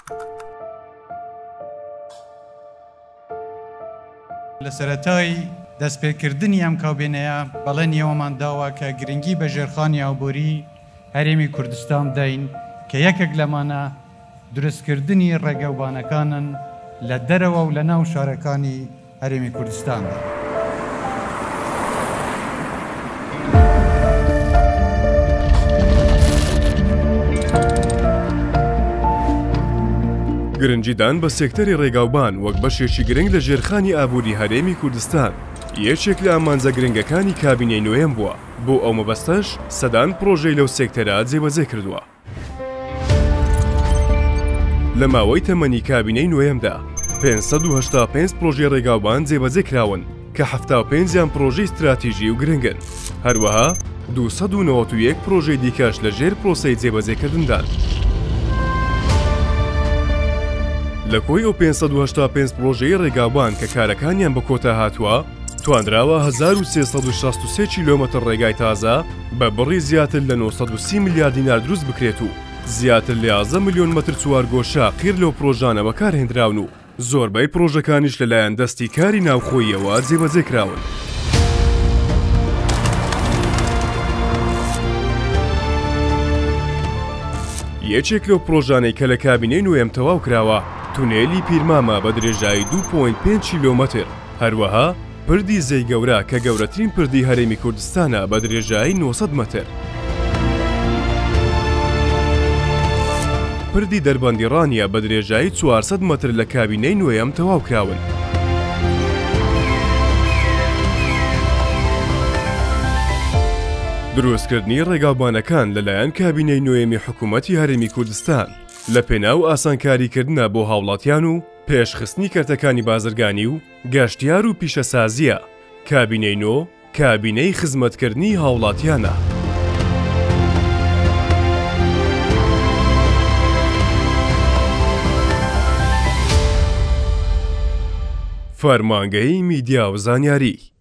لە سەرەتای دەستپێکردنی ئەم کابینەیە بەڵێنیەوەمان داوە کە گرنگی بە ژێرخانی ئابووری هەرێمی کوردستان دەین کە یەکێک لەمانە دروستکردنی ڕێگەوبانەکانن لە دەرەوە و لە ناو شارەکانی هەرێمی کوردستاندا. گرنگیدان بە سێکتەری ڕێگاوبان وەک بەشێکی گرنگ لە ژێرخانی ئابووری هەرێمی کوردستان یەکێک لە ئامانجە گرنگەکانی کابینەی نوێم بووە. بۆ ئەو مەبەستەش سەدان پرۆژەی لەو سێکتەرە جێبەجێ کردووە. لە ماوەی تەمەنی کابینەی نوێمدا 585 پرۆژەی ڕێگاوبان جێبەجێ کراون کە 75یان پرۆژەی استراتیژی و گرنگن. هەروەها 291 پرۆژەی دیکەش لە ژێر پرۆسەی جێبەجێکردندان. لە کۆی ئەو 585 پرۆژەی ڕێگاوبان کە کارەکانیان بە کۆتا هاتووە، توانراوە 1363 کیلۆمەتر ڕێگای تازە بە بڕی زیاتر لە 930 میلیارد دینار دروست بکرێت و زیاتر لە 11 میلیۆن مەتر چوارگۆشە قیر لەو پرۆژانە بەکارهێنراون و زۆربەی پرۆژەکانیش لەلایەن دەستی کاری ناوخۆییەوە جێبەجێ کراون. یەکێک لەو پرۆژانەی کە لە کابینەی نوێم تەواو کراوە تونێلی پیرمامە بە درێژایی 2.5 کیلۆمەتر، هەروەها پردی زەی گەورە کە گەورەترین پردی هەرێمی کوردستانە بە درێژایی 900 مەتر. پردی دەربەندیڕانیە بە درێژایی 400 مەتر لە کابینەی نوێم تەواو کراون. دروستکردنی ڕێگاوبانەکان لەلایەن کابینەی نوێمی حکوومەتی هەرێمی کوردستان لە پێناو ئاسانکاریکردنە بۆ هاوڵاتیان و پێشخستنی کەرتەکانی بازرگانی و گەشتیار و پیشەسازیە. کابینەی نۆ کابینەی خزمەتکردنی هاوڵاتیانە. فەرمانگەی میدیا و زانیاری